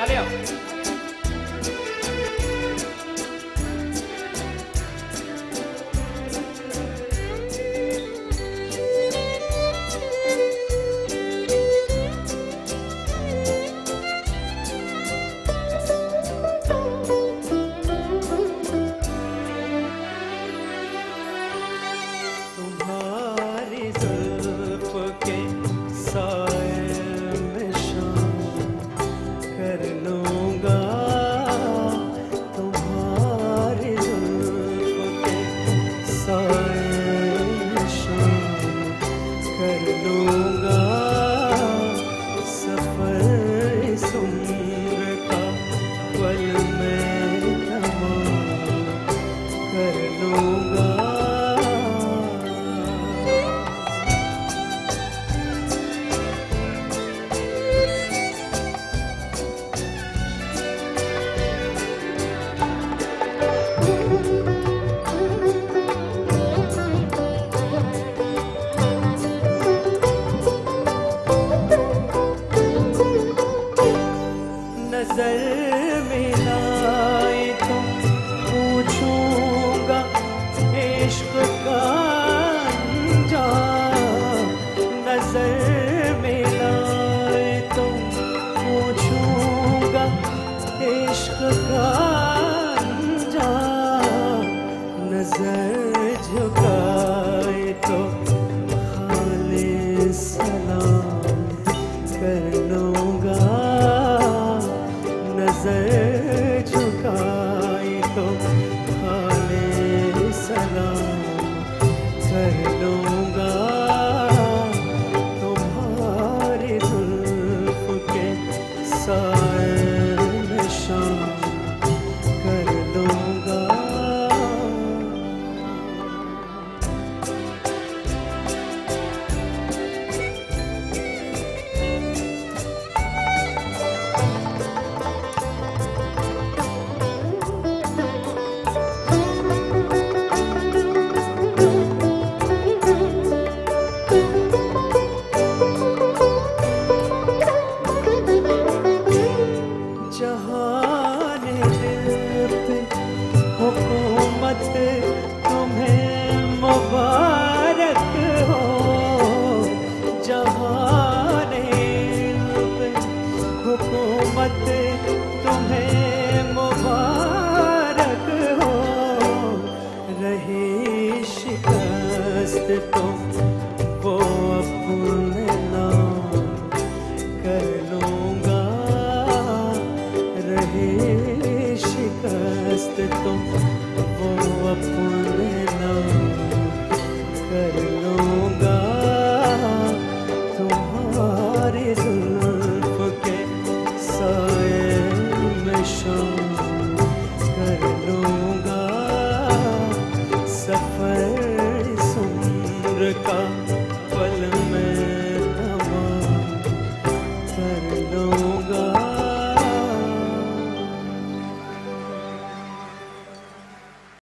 तालियां। नजर मिलाए तो पूछूंगा इश्क का अंजाम। नजर मिलाए तो पूछूंगा इश्क का अंजाम। नजर झुकाए तो हाले सलाम कर लूंगा। नजर झुकाए तो हाले सलाम कर लूंगा। तुम्हारी जुल्फ के साए में शाम कर लूंगा। हुकूमत तुम्हें मुबारक हो। जहाने पे हुकूमत तुम्हें मुबारक हो। रही शिकस्त तो वो अपने नाम कर लूंगा। रही शिकस्त तुम वो अपने नाम कर लूंगा। तुम्हारी जुल्फ के साए में शाम